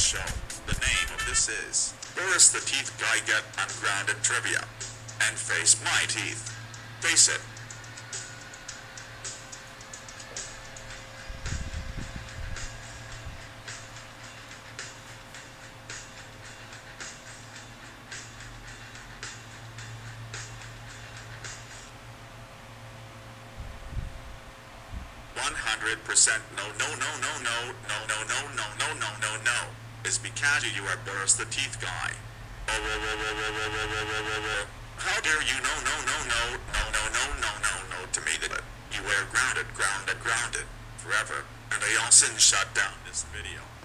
show. The name of this is Boris the Teeth Guy Get Ungrounded Trivia. And face my teeth. Face it. No. Is becasue you are Boris the Teeth Guy. How dare you no to me that you were grounded forever, and I also shut down this video.